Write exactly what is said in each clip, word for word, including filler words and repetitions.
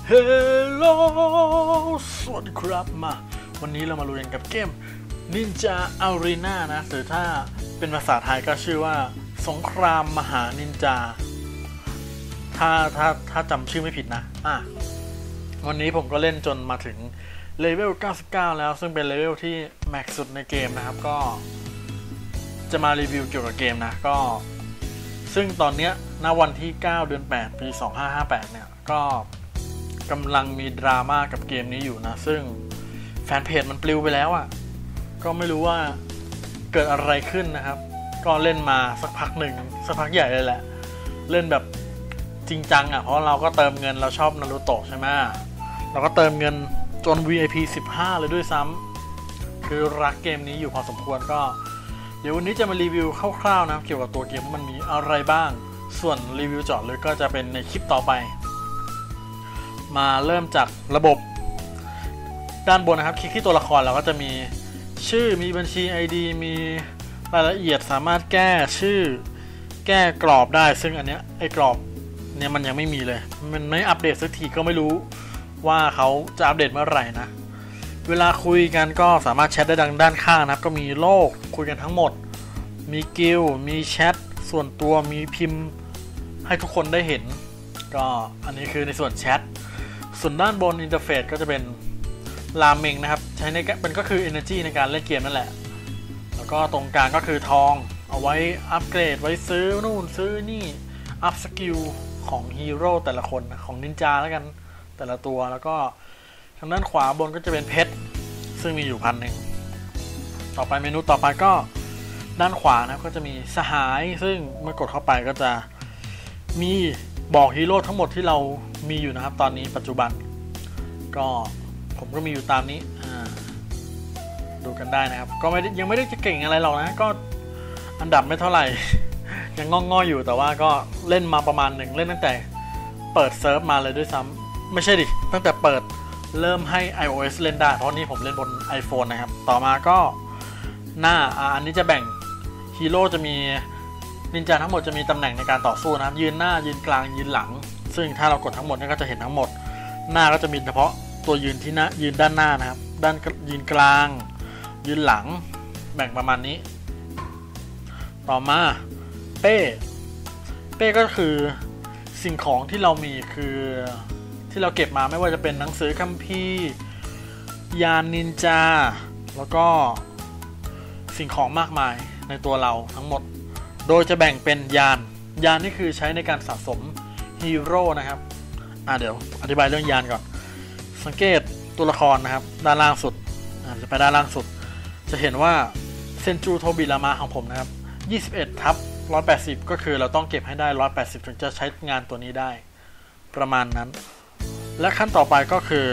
เฮลโลสวัสดีครับมาวันนี้เรามาลุยกันกับเกม Ninja Arena นะหรือถ้าเป็นภาษาไทยก็ชื่อว่าสงครามมหานินจาถ้าถ้าถ้าจำชื่อไม่ผิดนะอ่ะวันนี้ผมก็เล่นจนมาถึงเลเวลเก้าสิบเก้าแล้วซึ่งเป็นเลเวลที่แม็กซ์สุดในเกมนะครับก็จะมารีวิวเกี่ยวกับเกมนะก็ซึ่งตอนนี้ณวันที่เก้าเดือนแปดปีสองพันห้าร้อยห้าสิบแปดเนี่ยก็กำลังมีดราม่ากับเกมนี้อยู่นะซึ่งแฟนเพจมันปลิวไปแล้วอ่ะก็ไม่รู้ว่าเกิดอะไรขึ้นนะครับก็เล่นมาสักพักหนึ่งสักพักใหญ่เลยแหละเล่นแบบจริงจังอ่ะเพราะเราก็เติมเงินเราชอบนารูโตะใช่ไหมเราก็เติมเงินจน วี ไอ พี สิบห้าเลยด้วยซ้ำคือรักเกมนี้อยู่พอสมควรก็เดี๋ยววันนี้จะมารีวิวคร่าวๆนะเกี่ยวกับตัวเกมมันมีอะไรบ้างส่วนรีวิวเจาะลึกก็จะเป็นในคลิปต่อไปมาเริ่มจากระบบด้านบนนะครับคลิกที่ตัวละครเราก็จะมีชื่อมีบัญชี ไอ ดี มีรายละเอียดสามารถแก้ชื่อแก้กรอบได้ซึ่งอันเนี้ยไอ้กรอบเนี่ยมันยังไม่มีเลยมันไม่อัปเดตสักทีก็ไม่รู้ว่าเขาจะอัปเดตเมื่อไหร่นะเวลาคุยกันก็สามารถแชทได้ดังด้านข้างนะครับก็มีโลกคุยกันทั้งหมดมีกิลมีแชทส่วนตัวมีพิมพ์ให้ทุกคนได้เห็นก็อันนี้คือในส่วนแชทส่วนด้านบนอินเทอร์เฟซก็จะเป็นราเมงนะครับใช้ในเป็นก็คือ energy ในการเล่นเกมนั่นแหละแล้วก็ตรงกลางก็คือทองเอาไว้อัปเกรดไว้ซื้อนู่นซื้อนี่อัพสกิลของฮีโร่แต่ละคนของนินจาแล้วกันแต่ละตัวแล้วก็ทางด้านขวาบนก็จะเป็นเพชรซึ่งมีอยู่พันหนึ่งต่อไปเมนูต่อไปก็ด้านขวานะก็จะมีสหายซึ่งเมื่อกดเข้าไปก็จะมีบอกฮีโร่ทั้งหมดที่เรามีอยู่นะครับตอนนี้ปัจจุบันก็ผมก็มีอยู่ตามนี้ดูกันได้นะครับก็ไม่ได้ยังไม่ได้จะเก่งอะไรหรอกนะก็อันดับไม่เท่าไหร่ ยังง่อๆอยู่แต่ว่าก็เล่นมาประมาณหนึ่งเล่นตั้งแต่เปิดเซิร์ฟมาเลยด้วยซ้ำไม่ใช่ดิตั้งแต่เปิดเริ่มให้ iOS เล่นได้เพราะนี่ผมเล่นบน iPhone นะครับต่อมาก็หน้าอันนี้จะแบ่งฮีโร่จะมีนินจาทั้งหมดจะมีตำแหน่งในการต่อสู้นะครับยืนหน้ายืนกลางยืนหลังซึ่งถ้าเรากดทั้งหมดนี่ก็จะเห็นทั้งหมดหน้าก็จะมีเฉพาะตัวยืนที่หน้ายืนด้านหน้านะครับด้านยืนกลางยืนหลังแบ่งประมาณนี้ต่อมาเป้เป้ก็คือสิ่งของที่เรามีคือที่เราเก็บมาไม่ว่าจะเป็นหนังสือคัมภีร์ยานนินจาแล้วก็สิ่งของมากมายในตัวเราทั้งหมดโดยจะแบ่งเป็นยานยานนี่คือใช้ในการสะสมฮีโร่นะครับอ่ะเดี๋ยวอธิบายเรื่องยานก่อนสังเกตตัวละครนะครับด้านล่างสุดจะไปด้านล่างสุดจะเห็นว่าเซนจูโทบิรามาของผมนะครับยี่สิบเอ็ดทับหนึ่งร้อยแปดสิบก็คือเราต้องเก็บให้ได้หนึ่งร้อยแปดสิบถึงจะใช้งานตัวนี้ได้ประมาณนั้นและขั้นต่อไปก็คือ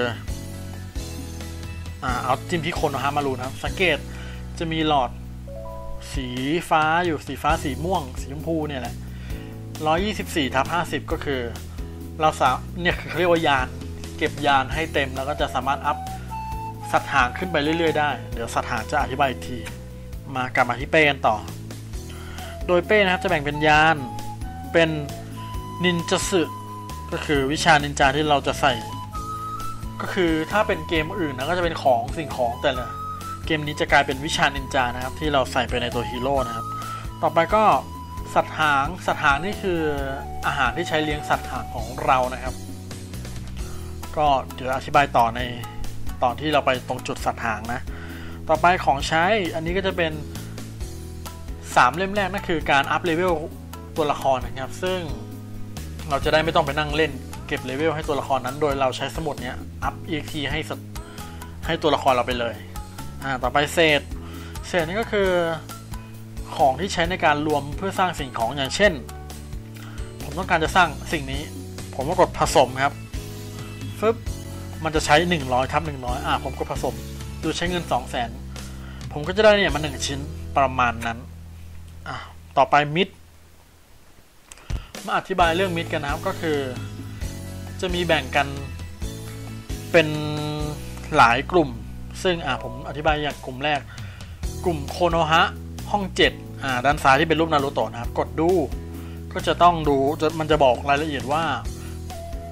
อ่าเอาจิ้มที่โคโนฮามารุนะครับสังเกตจะมีหลอดสีฟ้าอยู่สีฟ้าสีม่วงสีชมพูเนี่ยแหละหนึ่งร้อยยี่สิบสี่ทับห้าสิบก็คือเราสามเนี่ยเขาเรียกว่ายานเก็บยานให้เต็มแล้วก็จะสามารถอัพสัตว์หางขึ้นไปเรื่อยๆได้เดี๋ยวสัตว์หางจะอธิบายอีกทีมากลับมาที่เป้กันต่อโดยเป้นะครับจะแบ่งเป็นยานเป็นนินจาสึก็คือวิชานินจาที่เราจะใส่ก็คือถ้าเป็นเกมอื่นนะก็จะเป็นของสิ่งของแต่ละเกมนี้จะกลายเป็นวิชานินจานะครับที่เราใส่ไปในตัวฮีโร่นะครับต่อไปก็สัตว์หางสัตว์หางนี่คืออาหารที่ใช้เลี้ยงสัตว์หางของเรานะครับก็เดี๋ยวอธิบายต่อในตอนที่เราไปตรงจุดสัตว์หางนะต่อไปของใช้อันนี้ก็จะเป็นสามเล่มแรกนั่นคือการอัพเลเวลตัวละครนะครับซึ่งเราจะได้ไม่ต้องไปนั่งเล่นเก็บเลเวลให้ตัวละครนั้นโดยเราใช้สมุดเนี้ยอัพ อี เอ็กซ์ ที ให้ให้ตัวละครเราไปเลยอ่าต่อไปเศษเศษนี่ก็คือของที่ใช้ในการรวมเพื่อสร้างสิ่งของอย่างเช่นผมต้องการจะสร้างสิ่งนี้ผมก็กดผสมครับฟึบมันจะใช้หนึ่งร้อยทับหนึ่งร้อยอ่าผมกดผสมดูใช้เงิน สองแสน ผมก็จะได้เนี่ยมาหนึ่งชิ้นประมาณนั้นอ่ะต่อไปมิดมาอธิบายเรื่องมิดกันนะครับก็คือจะมีแบ่งกันเป็นหลายกลุ่มซึ่งอ่ะผมอธิบายอย่างกลุ่มแรกกลุ่มโคโนฮะห้องเจ็ดอ่าด้านซ้ายที่เป็นรูปนารูโตะนะครับกดดูก็จะต้องดูมันจะบอกรายละเอียดว่า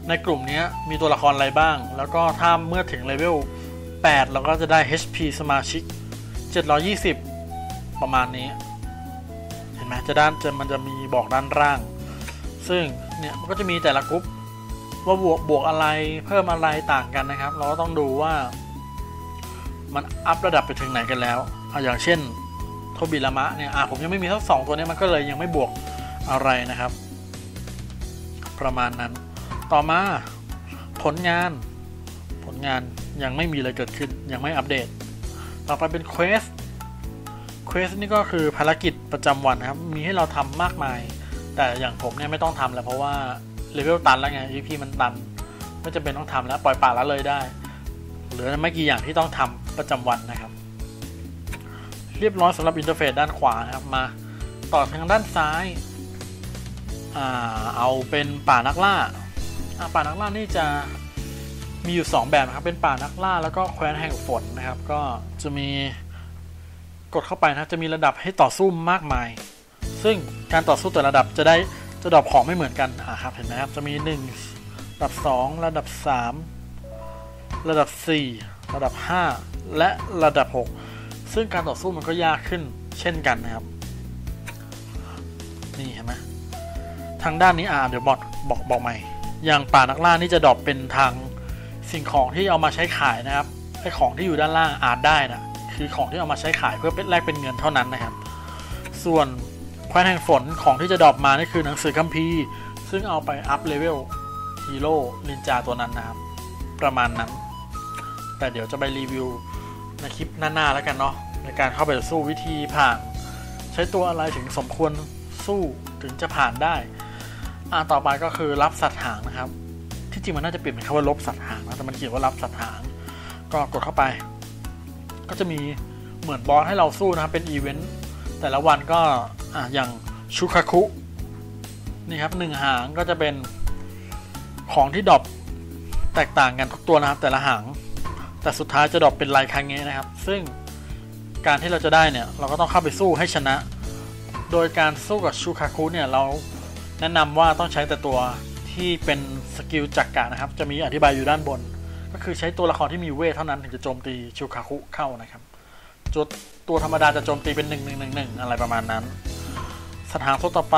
ในกลุ่มนี้มีตัวละครอะไรบ้างแล้วก็ถ้าเมื่อถึงเลเวลแปดเราก็จะได้ เอช พี สมาชิกเจ็ดร้อยยี่สิบประมาณนี้เห็นไหมจะด้านจะมันจะมีบอกด้านล่างซึ่งเนี่ยมันก็จะมีแต่ละกลุ่มว่าบวกบวกอะไรเพิ่มอะไรต่างกันนะครับเราก็ต้องดูว่ามันอัพระดับไปถึงไหนกันแล้วเอาอย่างเช่นโทบิรามะเนี่ยอ่ะผมยังไม่มีทั้งสองตัวนี้มันก็เลยยังไม่บวกอะไรนะครับประมาณนั้นต่อมาผลงานผลงานยังไม่มีอะไรเกิดขึ้นยังไม่อัปเดตต่อไปเป็นเควสเควสนี่ก็คือภารกิจประจำวันนะครับมีให้เราทำมากมายแต่อย่างผมเนี่ยไม่ต้องทำแล้วเพราะว่าเลเวลตันแล้วไง อี พี มันตันไม่จำเป็นต้องทำแล้วปล่อยปละละเลยได้เหลือไม่กี่อย่างที่ต้องทำประจำวันนะครับเรียบร้อยสำหรับอินเทอร์เฟซด้านขวานะครับมาต่อทางด้านซ้ายอ่าเอาเป็นป่านักล่าป่านักล่านี่จะมีอยู่สองแบบนะครับเป็นป่านักล่าแล้วก็แคว้นแห่งฝนนะครับก็จะมีกดเข้าไปนะจะมีระดับให้ต่อสู้มากมายซึ่งการต่อสู้แต่ละระดับจะได้จะดรอปของไม่เหมือนกันอ่ะครับเห็นไหมครับจะมีหนึ่งระดับสองระดับสามระดับสี่ระดับห้าและระดับหกซึ่งการต่อสู้มันก็ยากขึ้นเช่นกันนะครับนี่เห็นไหมทางด้านนี้อ่าเดี๋ยวบอกบอกบอกใหม่อย่างป่านักล่านี่จะดรอปเป็นทางสิ่งของที่เอามาใช้ขายนะครับไอ้ของที่อยู่ด้านล่างอาจได้นะคือของที่เอามาใช้ขายเพื่อเป็นแลกเป็นเงินเท่านั้นนะครับส่วนแคว้นแห่งฝนของที่จะดรอปมานี่คือหนังสือคัมภีร์ซึ่งเอาไปอัพเลเวลฮีโร่นินจาตัวนั้นนะครับประมาณนั้นแต่เดี๋ยวจะไปรีวิวในคลิปหน้าๆแล้วกันเนาะในการเข้าไปสู้วิธีผ่านใช้ตัวอะไรถึงสมควรสู้ถึงจะผ่านได้อ่าต่อไปก็คือรับสัตว์หางนะครับที่จริงมันน่าจะเปลี่ยนเป็นคำว่าลบสัตว์หางนะแต่มันเขียนว่ารับสัตว์หางก็กดเข้าไปก็จะมีเหมือนบอสให้เราสู้นะครับเป็นอีเวนต์แต่ละวันก็อ่ะอย่างชูคาคุนี่ครับหนึ่งหางก็จะเป็นของที่ดรอปแตกต่างกันทุกตัวนะครับแต่ละหางแต่สุดท้ายจะดรอปเป็นไลคังเงะนะครับซึ่งการที่เราจะได้เนี่ยเราก็ต้องเข้าไปสู้ให้ชนะโดยการสู้กับชูคาคุเนี่ยเราแนะนำว่าต้องใช้แต่ตัวที่เป็นสกิลจักระนะครับจะมีอธิบายอยู่ด้านบนก็คือใช้ตัวละครที่มีเวทเท่านั้นถึงจะโจมตีชูคาคุเข้านะครับจุดตัวธรรมดาจะโจมตีเป็นหนึ่งหนึ่งหนึ่งหนึ่งอะไรประมาณนั้นสถานตัวต่อไป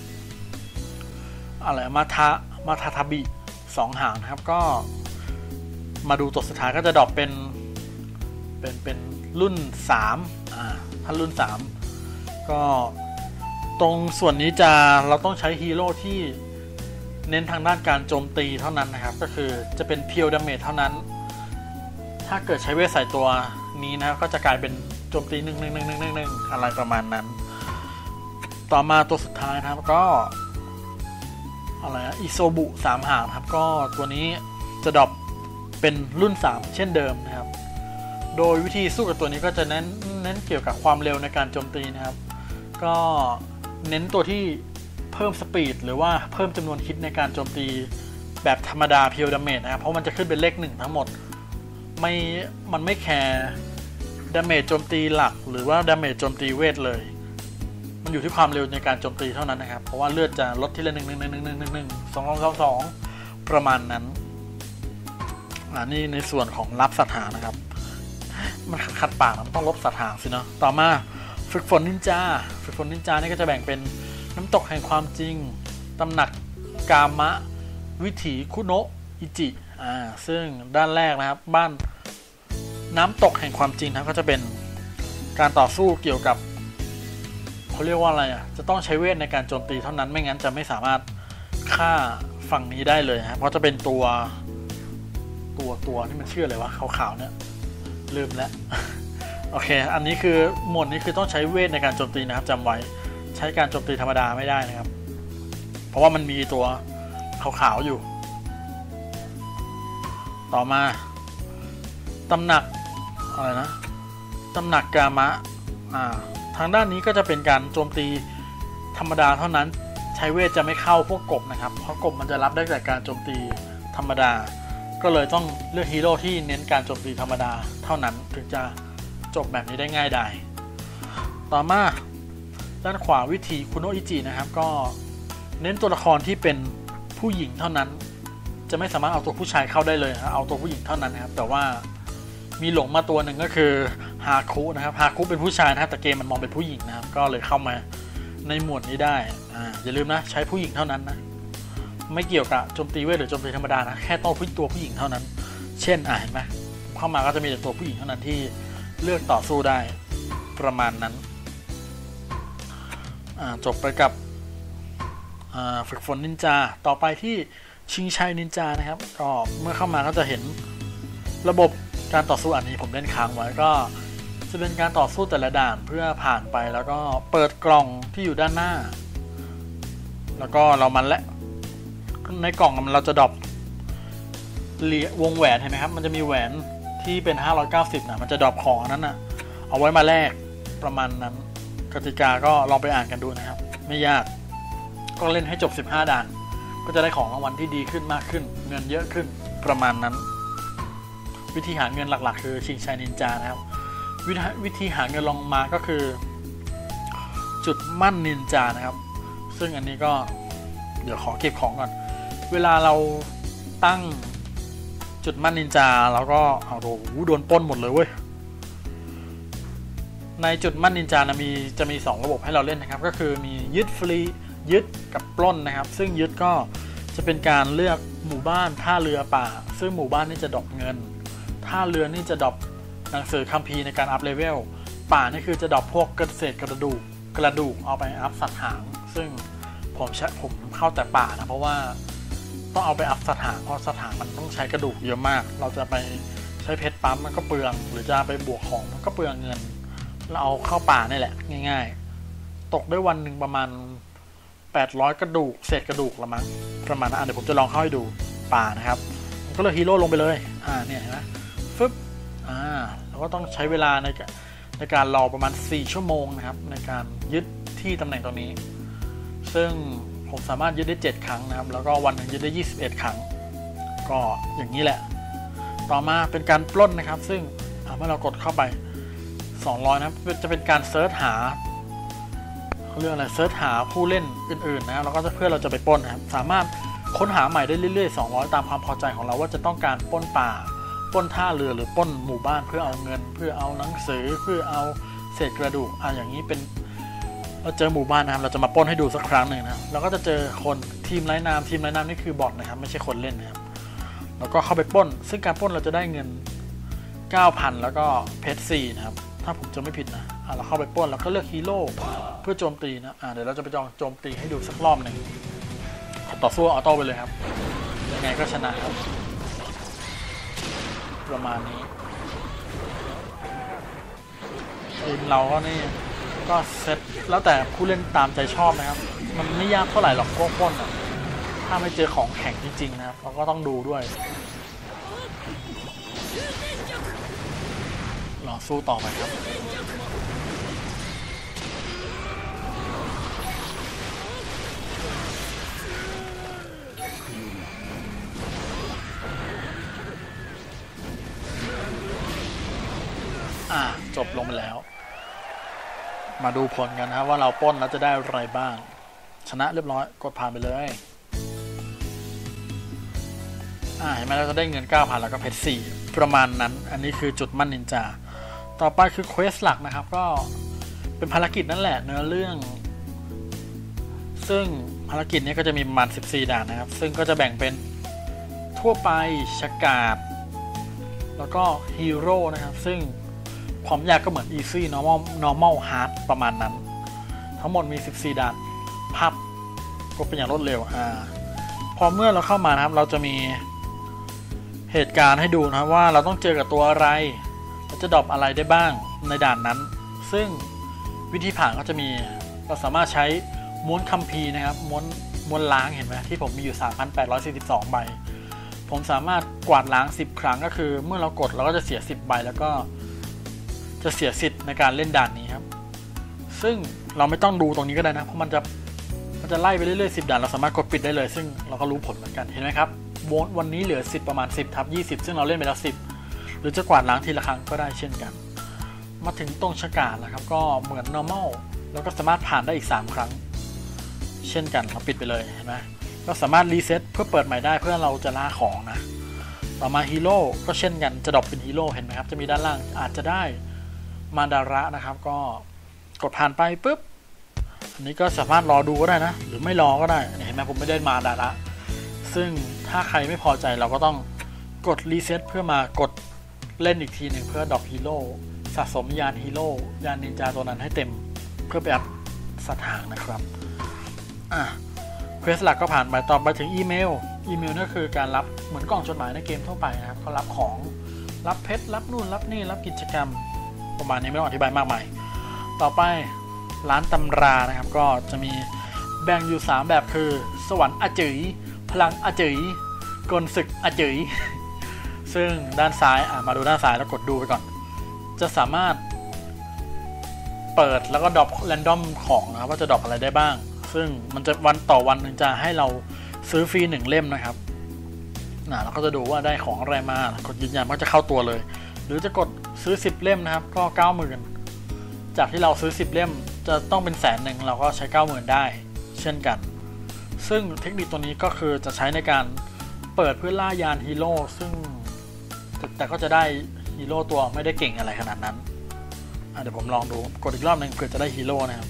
อะไรมาทามาทาทาบิสองหางนะครับก็มาดูตัวสุดท้ายก็จะดรอปเป็นเป็นเป็นรุ่นสามอ่าถ้ารุ่นสามก็ตรงส่วนนี้จะเราต้องใช้ฮีโร่ที่เน้นทางด้านการโจมตีเท่านั้นนะครับก็คือจะเป็นเพียวดาเมจเท่านั้นถ้าเกิดใช้เวทใส่ตัวนี้นะก็จะกลายเป็นโจมตีหนึ่งหนึ่งหนึ่งหนึ่งหนึ่งหนึ่งอะไรประมาณนั้นต่อมาตัวสุดท้ายนะครับก็อะไรนะอิโซบุสามหางครับก็ตัวนี้จะดรอปเป็นรุ่นสามเช่นเดิมนะครับโดยวิธีสู้กับตัวนี้ก็จะเน้นเน้นเกี่ยวกับความเร็วในการโจมตีนะครับก็เน้นตัวที่เพิ่มสปีดหรือว่าเพิ่มจำนวนฮิตในการโจมตีแบบธรรมดาเพียวดาเมจนะครับเพราะมันจะขึ้นเป็นเลขหนึ่งทั้งหมดไม่มันไม่แคร์ดาเมจโจมตีหลักหรือว่าดาเมจโจมตีเวทเลยมันอยู่ที่ความเร็วในการโจมตีเท่านั้นนะครับเพราะว่าเลือดจะลดทีละหนึ่งหนึ่งหนึ่งหนึ่งหนึ่งหนึ่งหนึ่งสองสองสองสองประมาณนั้นอ่านี่ในส่วนของรับสัตว์หางนะครับมันขัดปากมันต้องลบสัตว์หางสิเนาะต่อมาฝึกฝนนินจาฝึกฝนนินจานี่ก็จะแบ่งเป็นน้ำตกแห่งความจริงตำหนักกามะวิถีคุโนะอิจิอ่าซึ่งด้านแรกนะครับบ้านน้ำตกแห่งความจริงนะก็จะเป็นการต่อสู้เกี่ยวกับเขาเรียกว่าอะไรอ่ะจะต้องใช้เวทในการโจมตีเท่านั้นไม่งั้นจะไม่สามารถฆ่าฝั่งนี้ได้เลยฮะเพราะจะเป็นตัวตัวตัวที่มันชื่ออะไรวะขาวๆเนี่ยลืมแล้วโอเคอันนี้คือหมวดนี้คือต้องใช้เวทในการโจมตีนะครับจำไว้ใช้การโจมตีธรรมดาไม่ได้นะครับเพราะว่ามันมีตัวขาวๆอยู่ต่อมาตำหนักอะไรนะตำหนักกามะอ่าทางด้านนี้ก็จะเป็นการโจมตีธรรมดาเท่านั้นใช้เวทจะไม่เข้าพวกกบนะครับเพราะกบมันจะรับได้จากการโจมตีธรรมดาก็เลยต้องเลือกฮีโร่ที่เน้นการโจมตีธรรมดาเท่านั้นถึงจะจบแบบนี้ได้ง่ายได้ต่อมาด้านขวาวิธีคุโนะอิจินะครับก็เน้นตัวละครที่เป็นผู้หญิงเท่านั้นจะไม่สามารถเอาตัวผู้ชายเข้าได้เลยนะเอาตัวผู้หญิงเท่านั้นนะครับแต่ว่ามีหลงมาตัวหนึ่งก็คือฮาคุนะครับฮาคุเป็นผู้ชายนะครับแต่เกมมันมองเป็นผู้หญิงนะครับก็เลยเข้ามาในหมวดนี้ได้อ่าอย่าลืมนะใช้ผู้หญิงเท่านั้นนะไม่เกี่ยวกับโจมตีเวทหรือโจมตีธรรมดานะแค่ต้องตัวผู้หญิงเท่านั้นเช่นอ่าเห็นไหมเข้ามาก็จะมีแต่ตัวผู้หญิงเท่านั้นที่เลือกต่อสู้ได้ประมาณนั้นอ่าจบไปกับอ่าฝึกฝนนินจาต่อไปที่ชิงชัยนินจานะครับก็เมื่อเข้ามาก็จะเห็นระบบการต่อสู้อันนี้ผมเล่นค้างไว้ก็จะเป็นการต่อสู้แต่ละด่านเพื่อผ่านไปแล้วก็เปิดกล่องที่อยู่ด้านหน้าแล้วก็เรามันและในกล่องเราจะดรอปวงแหวนเห็นไหมครับมันจะมีแหวนที่เป็นห้าร้อยเก้าสิบนะมันจะดรอปของนั้นนะเอาไว้มาแลกประมาณนั้นกติกาก็ลองไปอ่านกันดูนะครับไม่ยากก็เล่นให้จบสิบห้าด่านก็จะได้ของรางวัลที่ดีขึ้นมากขึ้นเงินเยอะขึ้นประมาณนั้นวิธีหาเงินหลักๆคือชิงชัยนินจานะครับวิธีวิธีหาเงินลองมาก็คือจุดมั่นนินจานะครับซึ่งอันนี้ก็เดี๋ยวขอเก็บของก่อนเวลาเราตั้งจุดมั่นนินจาแล้วก็เอาโดนโดนปล้นหมดเลยเว้ยในจุดมั่นนินจานะมีจะมีสองระบบให้เราเล่นนะครับก็คือมียึดฟรียึดกับปล้นนะครับซึ่งยึดก็จะเป็นการเลือกหมู่บ้านท่าเรือป่าซึ่งหมู่บ้านนี่จะดรอปเงินท่าเรือนี่จะดรอปหนังสือคัมภีร์ในการอัพเลเวลป่านี่คือจะดรอปพวกเกษตรกระดูกกระดูกเอาไปอัพสัตว์หางซึ่งผมใช้ผมเข้าแต่ป่านะเพราะว่าต้องเอาไปอัพสัตว์หางเพราะสัตว์หางมันต้องใช้กระดูกเยอะมากเราจะไปใช้เพชรปั๊มมันก็เปลืองหรือจะไปบวกของมันก็เปลืองเงินเราเอาเข้าป่านี่แหละง่ายๆตกได้วันหนึ่งประมาณแปดร้อยกระดูกเศษกระดูกละมั้งประมาณนั้นเดี๋ยวผมจะลองเข้าให้ดูป่านะครับผมก็เลยฮีโร่ลงไปเลยอ่าเนี่ยเห็นไหมฟึบอ่าเราก็ต้องใช้เวลาในในการรอประมาณสี่ชั่วโมงนะครับในการยึดที่ตำแหน่งตรงนี้ซึ่งผมสามารถยึดได้เจ็ดครั้งนะครับแล้วก็วันหนึ่งยึดได้ยี่สิบเอ็ดครั้งก็อย่างนี้แหละต่อมาเป็นการปล้นนะครับซึ่งเมื่อเรากดเข้าไปสองร้อยนะจะเป็นการเซิร์ชหาเขาเรียกอะไรเซิร์ชหาผู้เล่นอื่นๆนะแล้วก็เพื่อเราจะไปปล้นนะครับสามารถค้นหาใหม่ได้เรื่อยๆสองร้อยตามความพอใจของเราว่าจะต้องการปล้นป่าปล้นท่าเรือหรือปล้นหมู่บ้านเพื่อเอาเงินเพื่อเอาหนังสือเพื่อเอาเศษกระดูกอ่ะอย่างนี้เป็นเราเจอหมู่บ้านนะครับเราจะมาปล้นให้ดูสักครั้งหนึ่งนะเราก็จะเจอคนทีมไร้นามทีมไร้นามนี่คือบอทนะครับไม่ใช่คนเล่นนะครับแล้วก็เข้าไปปล้นซึ่งการปล้นเราจะได้เงิน เก้าพัน แล้วก็เพชรสี่นะครับถ้าผมจะไม่ผิดนะอ่ะเราเข้าไปปล้นแล้วก็เลือกฮีโร่เพื่อโจมตีนะอ่ะเดี๋ยวเราจะไปจองโจมตีให้ดูสักรอบหนึ่งต่อสู้ออโต้ไปเลยครับยังไงก็ชนะครับประมาณนี้ทีมเราก็นี่ก็เซตแล้วแต่ผู้เล่นตามใจชอบนะครับมันไม่ยากเท่าไหร่หรอกพวกปล้นอ่ะถ้าไม่เจอของแข็งจริงๆนะครับเราก็ต้องดูด้วยรอสู้ต่อไปครับอ่าจบลงไปแล้วมาดูผลกันนะครับว่าเราปล้นแล้วจะได้อะไรบ้างชนะเรียบร้อยกดผ่านไปเลยอ่าเห็นไหมเราจะได้เงิน เก้าพัน แล้วก็เพชรสี่ประมาณนั้นอันนี้คือจุดมั่นนินจาต่อไปคือเควสหลักนะครับก็เป็นภารกิจนั่นแหละเนื้อเรื่องซึ่งภารกิจนี้ก็จะมีประมาณสิบสี่ด่านนะครับซึ่งก็จะแบ่งเป็นทั่วไปฉกาจแล้วก็ฮีโร่นะครับซึ่งความยากก็เหมือน easy normal normal hard ประมาณนั้นทั้งหมดมีสิบสี่ด่านพับก็เป็นอย่างรวดเร็วอ่าพอเมื่อเราเข้ามานะครับเราจะมีเหตุการณ์ให้ดูนะครับว่าเราต้องเจอกับตัวอะไรเราจะดรอปอะไรได้บ้างในด่านนั้นซึ่งวิธีผ่านก็จะมีเราสามารถใช้ม้วนคัมภีร์นะครับม้วนม้วนล้างเห็นไหมที่ผมมีอยู่ สามพันแปดร้อยสี่สิบสอง ใบผมสามารถกวาดล้างสิบครั้งก็คือเมื่อเรากดเราก็จะเสียสิบใบแล้วก็จะเสียสิทธิ์ในการเล่นด่านนี้ครับซึ่งเราไม่ต้องดูตรงนี้ก็ได้นะเพราะมันจะมันจะไล่ไปเรื่อยๆสิบด่านเราสามารถกดปิดได้เลยซึ่งเราก็รู้ผลเหมือนกันเห็นไหมครับวันนี้เหลือสิบประมาณสิบทับยี่สิบซึ่งเราเล่นไปแล้วสิบหรือจะกวาดล้างทีละครั้งก็ได้เช่นกันมาถึงตรงฉกาจนะครับก็เหมือน normal แล้วก็สามารถผ่านได้อีกสามครั้งเช่นกันเราปิดไปเลยเห็นไหมเราสามารถรีเซ็ตเพื่อเปิดใหม่ได้เพื่อเราจะล่าของนะต่อมาฮีโร่ก็เช่นกันจะดรอปเป็นฮีโร่เห็นไหมครับจะมีด้านล่างอาจจะได้มาดาระนะครับก็กดผ่านไปปุ๊บอันนี้ก็สามารถรอดูก็ได้นะหรือไม่รอก็ได้เห็นไหมผมไม่ได้มาดาระซึ่งถ้าใครไม่พอใจเราก็ต้องกดรีเซ็ตเพื่อมากดเล่นอีกทีหนึ่งเพื่อดรอปฮีโร่สะสมยานฮีโร่ยานนินจาตัวนั้นให้เต็มเพื่อไปอัพสถานนะครับอ่ะเควสหลักก็ผ่านไปต่อไปถึงอีเมลอีเมลนั่นคือการรับเหมือนกล่องจดหมายในเกมทั่วไปนะครับก็รับของรับเพชรรับนู่นรับนี่รับกิจกรรมประมาณนี้ไม่ต้องอธิบายมากมายต่อไปร้านตำรานะครับก็จะมีแบ่งอยู่สามแบบคือสวรรค์อาจื๋ยพลังอาจื๋ยกลศึกอาจื๋ยซึ่งด้านซ้ายอ่ะมาดูด้านซ้ายแล้วกดดูไปก่อนจะสามารถเปิดแล้วก็ดรอปแรนดอมของนะครับว่าจะดรอปอะไรได้บ้างซึ่งมันจะวันต่อวันหนึ่งจะให้เราซื้อฟรีหนึ่งเล่มนะครับนะเราก็จะดูว่าได้ของอะไรมากดยืนยันก็จะเข้าตัวเลยหรือจะกดซื้อสิบเล่มนะครับก็ เก้าหมื่น จากที่เราซื้อสิบเล่มจะต้องเป็นแสนหนึ่งเราก็ใช้ เก้าหมื่น ได้เช่นกันซึ่งเทคนิคตัวนี้ก็คือจะใช้ในการเปิดเพื่อล่ายานฮีโร่ซึ่งแต่ก็จะได้ฮีโร่ตัวไม่ได้เก่งอะไรขนาดนั้นเดี๋ยวผมลองดูกดอีกรอบหนึ่งเพื่อจะได้ฮีโร่นะครับ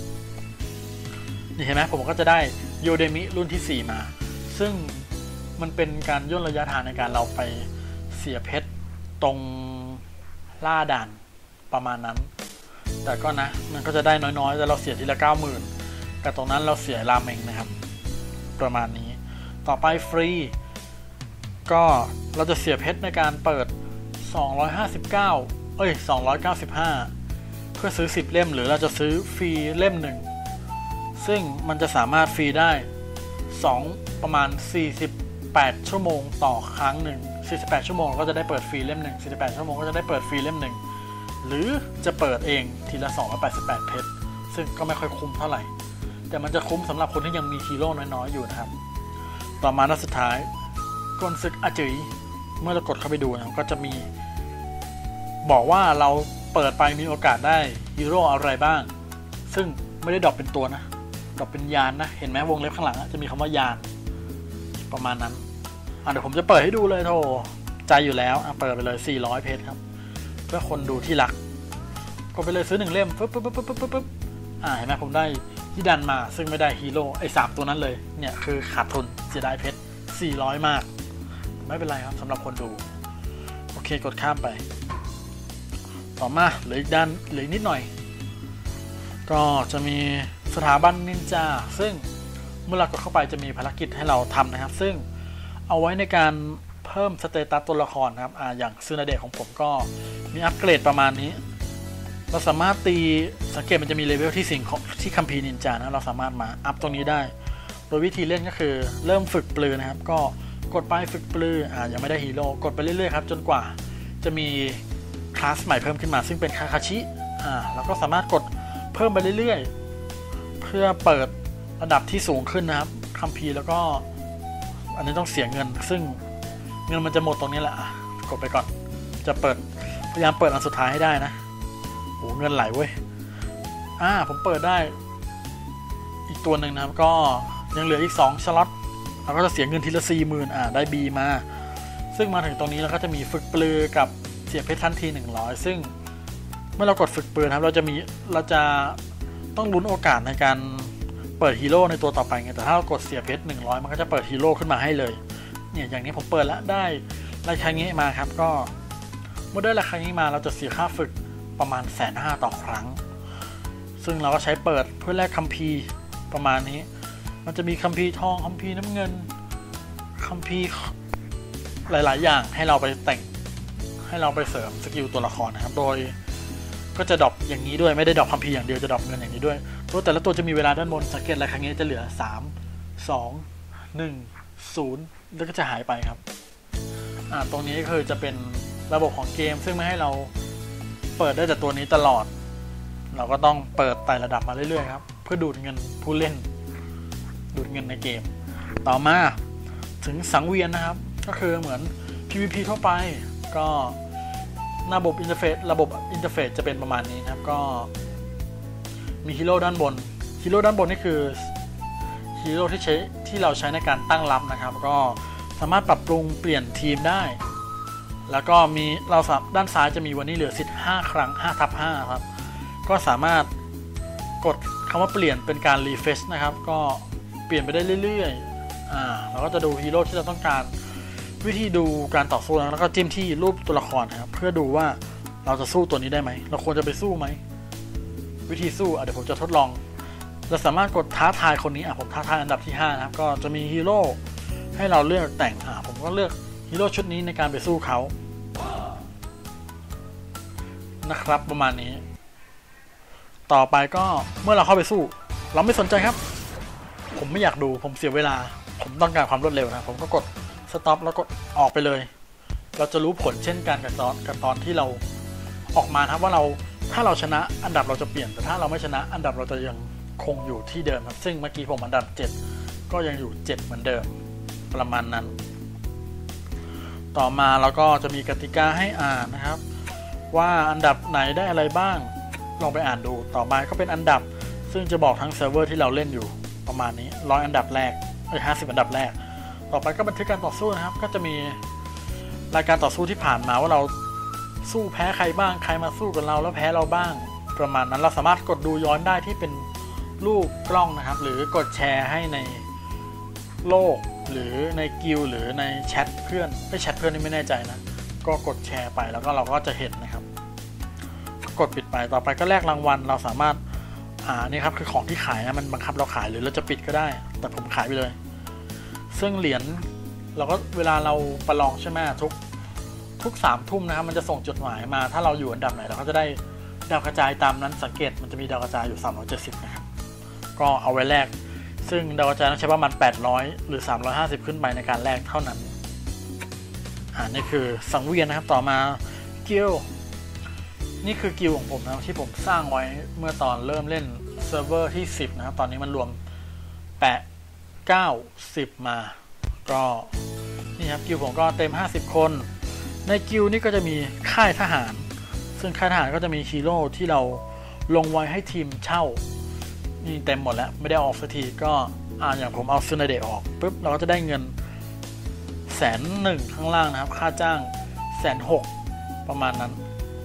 นี่เห็นไหมผมก็จะได้โยเดมิรุ่นที่สี่มาซึ่งมันเป็นการย่นระยะทางในการเราไปเสียเพชรตรงล่าด่านประมาณนั้นแต่ก็นะมันก็จะได้น้อยๆแต่เราเสียทีละ เก้าหมื่น กับตรงนั้นเราเสียราเมงนะครับประมาณนี้ต่อไปฟรีก็เราจะเสียเพชรในการเปิดสองร้อยห้าสิบเก้าเอ้ยสองร้อยเก้าสิบห้าเพื่อซื้อสิบเล่มหรือเราจะซื้อฟรีเล่มหนึ่งซึ่งมันจะสามารถฟรีได้สองประมาณสี่สิบแปดชั่วโมงต่อครั้งหนึ่งสี่สิบแปดชั่วโมงก็จะได้เปิดฟรีเล่มหนึ่งสี่สิบแปดชั่วโมงก็จะได้เปิดฟรีเล่มหนึ่งหรือจะเปิดเองทีละสองร้อยแปดสิบแปดเพชรซึ่งก็ไม่ค่อยคุ้มเท่าไหร่แต่มันจะคุ้มสำหรับคนที่ยังมีฮีโร่น้อยๆอยู่นะครับต่อมาหน้าสุดท้ายกลศึกอาจื๋ยเมื่อเรากดเข้าไปดูนะก็จะมีบอกว่าเราเปิดไปมีโอกาสได้ฮีโร่อะไรบ้างซึ่งไม่ได้ดรอปเป็นตัวนะดรอปเป็นยานนะเห็นไหมวงเล็บข้างหลังจะมีคำว่ายานประมาณนั้นเดี๋ยวผมจะเปิดให้ดูเลยโธ่ใจอยู่แล้วเปิดไปเลยสี่ร้อยเพชรครับเพื่อคนดูที่รักกดไปเลยซื้อหนึ่งเล่มปึ๊บปึ๊บปึ๊บปึ๊บปึ๊บอ่าเห็นไหมผมได้ที่ดันมาซึ่งไม่ได้ฮีโร่ไอ้สามตัวนั้นเลยเนี่ยคือขาดทุนเสียดายเพชรสี่ร้อยมากไม่เป็นไรครับสำหรับคนดูโอเคกดข้ามไปต่อมาเหลืออีกด้านเหลืออีกนิดหน่อยก็จะมีสถาบันนินจาซึ่งเมื่อเรากดเข้าไปจะมีภารกิจให้เราทำนะครับซึ่งเอาไว้ในการเพิ่มสเตตัสตัวละครนะครับอ่าอย่างซึนาเดะของผมก็มีอัปเกรดประมาณนี้เราสามารถตีสังเกตมันจะมีเลเวลที่สิ่งของที่คัมภีร์นินจานะเราสามารถมาอัพตรงนี้ได้โดยวิธีเล่นก็คือเริ่มฝึกปลือนะครับก็กดไปฝึกปลืออ่ายังไม่ได้ฮีโร่กดไปเรื่อยๆครับจนกว่าจะมีคลาสใหม่เพิ่มขึ้นมาซึ่งเป็นคาคาชิอ่าแล้วก็สามารถกดเพิ่มไปเรื่อยๆเพื่อเปิดระดับที่สูงขึ้นนะครับคัมภีร์แล้วก็อันนี้ต้องเสียเงินซึ่งเงินมันจะหมดตรงนี้แหละกดไปก่อนจะเปิดพยายามเปิดอันสุดท้ายให้ได้นะโหเงินไหลเว้ยอ่าผมเปิดได้อีกตัวหนึ่งนะครับก็ยังเหลืออีกสองสล็อตเราก็จะเสียเงินทีละ สี่หมื่น อ่าได้ B มาซึ่งมาถึงตรงนี้เราก็จะมีฝึกปลือกับเสียเพชรทันทีหนึ่งร้อยซึ่งเมื่อเรากดฝึกปืนครับเราจะมีเราจะต้องลุ้นโอกาสในการเปิดฮีโร่ในตัวต่อไปไงแต่ถ้าเรากดเสียเพชรหนึ่งร้อยมันก็จะเปิดฮีโร่ขึ้นมาให้เลยเนี่ยอย่างนี้ผมเปิดแล้วได้ราคานี้มาครับก็เมื่อได้ราคานี้มาเราจะเสียค่าฝึกประมาณแสนห้าต่อครั้งซึ่งเราก็ใช้เปิดเพื่อแลกคัมภีร์ประมาณนี้มันจะมีคัมภีร์ทองคัมภีร์น้ำเงินคัมภีร์หลายๆอย่างให้เราไปแต่งให้เราไปเสริมสกิลตัวละครนะครับโดยก็จะดรอปอย่างนี้ด้วยไม่ได้ดรอปคัมภีร์อย่างเดียวจะดรอปเงินอย่างนี้ด้วยตัวแต่ละตัวจะมีเวลาด้านบนสังเกตอะไรครั้งนี้จะเหลือสาม สอง หนึ่ง ศูนย์แล้วก็จะหายไปครับอ่าตรงนี้คือจะเป็นระบบของเกมซึ่งไม่ให้เราเปิดได้แต่ตัวนี้ตลอดเราก็ต้องเปิดไต่ระดับมาเรื่อยๆครับเพื่อดูดเงินผู้เล่นดูดเงินในเกมต่อมาถึงสังเวียนนะครับก็คือเหมือน พี วี พี ทั่วไปก็ระบบอินเทอร์เฟซระบบอินเทอร์เฟซจะเป็นประมาณนี้นะครับก็มีฮีโร่ด้านบนฮีโร่ด้านบนนี่คือฮีโร่ที่ใช้ที่เราใช้ในการตั้งรับนะครับก็สามารถปรับปรุงเปลี่ยนทีมได้แล้วก็มีเราสามด้านซ้ายจะมีวันนี้เหลือสิทธิ์ห้าครั้งห้าทับห้าครับก็สามารถกดคำว่าเปลี่ยนเป็นการรีเฟรชนะครับก็เปลี่ยนไปได้เรื่อยๆอ่าเราก็จะดูฮีโร่ที่เราต้องการวิธีดูการต่อสู้แล้วก็จิ้มที่รูปตัวละครนะครับเพื่อดูว่าเราจะสู้ตัวนี้ได้ไหมเราควรจะไปสู้ไหมวิธีสู้เดี๋ยวผมจะทดลองเราสามารถกดท้าทายคนนี้อ่ะผมท้าทายอันดับที่ห้านะครับก็จะมีฮีโร่ให้เราเลือกแต่งอ่ะผมก็เลือกฮีโร่ชุดนี้ในการไปสู้เขานะครับประมาณนี้ต่อไปก็เมื่อเราเข้าไปสู้เราไม่สนใจครับผมไม่อยากดูผมเสียเวลาผมต้องการความรวดเร็วนะผมก็กดสต็อปแล้วก็ออกไปเลยเราจะรู้ผลเช่นกันกับตอนกับตอนที่เราออกมาครับว่าเราถ้าเราชนะอันดับเราจะเปลี่ยนแต่ถ้าเราไม่ชนะอันดับเราจะยังคงอยู่ที่เดิมครับซึ่งเมื่อกี้ผมอันดับเจ็ดก็ยังอยู่เจ็ดเหมือนเดิมประมาณนั้นต่อมาเราก็จะมีกติกาให้อ่านนะครับว่าอันดับไหนได้อะไรบ้างลองไปอ่านดูต่อมาก็เป็นอันดับซึ่งจะบอกทั้งเซิร์ฟเวอร์ที่เราเล่นอยู่ประมาณนี้ร้อยอันดับแรกเอ้ยห้าสิบอันดับแรกต่อไปก็บันทึกการต่อสู้นะครับก็จะมีรายการต่อสู้ที่ผ่านมาว่าเราสู้แพ้ใครบ้างใครมาสู้กับเราแล้วแพ้เราบ้างประมาณนั้นเราสามารถกดดูย้อนได้ที่เป็นรูปกล้องนะครับหรือกดแชร์ให้ในโลกหรือในกิลหรือในแชทเพื่อนไม่แชทเพื่อนนี่ไม่แน่ใจนะก็กดแชร์ไปแล้วก็เราก็จะเห็นนะครับกดปิดไปต่อไปก็แลกรางวัลเราสามารถอ่านี่ครับคือของที่ขายนะมันบังคับเราขายหรือเราจะปิดก็ได้แต่ผมขายไปเลยซึ่งเหรียญเราก็เวลาเราประลองใช่ไหมทุกทุกสามทุ่มนะครับมันจะส่งจดหมายมาถ้าเราอยู่อันดับไหนเราก็จะได้ดาวกระจายตามนั้นสังเกตมันจะมีดาวกระจายอยู่สามร้อยเจ็ดสิบนะครับก็เอาไว้แลกซึ่งดาวกระจายต้องใช้ประมาณแปดร้อยหรือสามร้อยห้าสิบขึ้นไปในการแลกเท่านั้นอ่านี่คือสังเวียนนะครับต่อมากิลนี่คือกิลของผมนะที่ผมสร้างไว้เมื่อตอนเริ่มเล่นเซิร์ฟเวอร์ที่สิบนะครับตอนนี้มันรวมแปด เก้า สิบมาก็นี่ครับกิลผมก็เต็มห้าสิบคนในกิลนี่ก็จะมีค่ายทหารซึ่งค่ายทหารก็จะมีฮีโร่ที่เราลงไว้ให้ทีมเช่านี่เต็มหมดแล้วไม่ได้ออกสักทีก็อ่าอย่างผมเอาซูนาเดะออกปุ๊บเราก็จะได้เงินแสนหนึ่งข้างล่างนะครับค่าจ้างแสนหกประมาณนั้น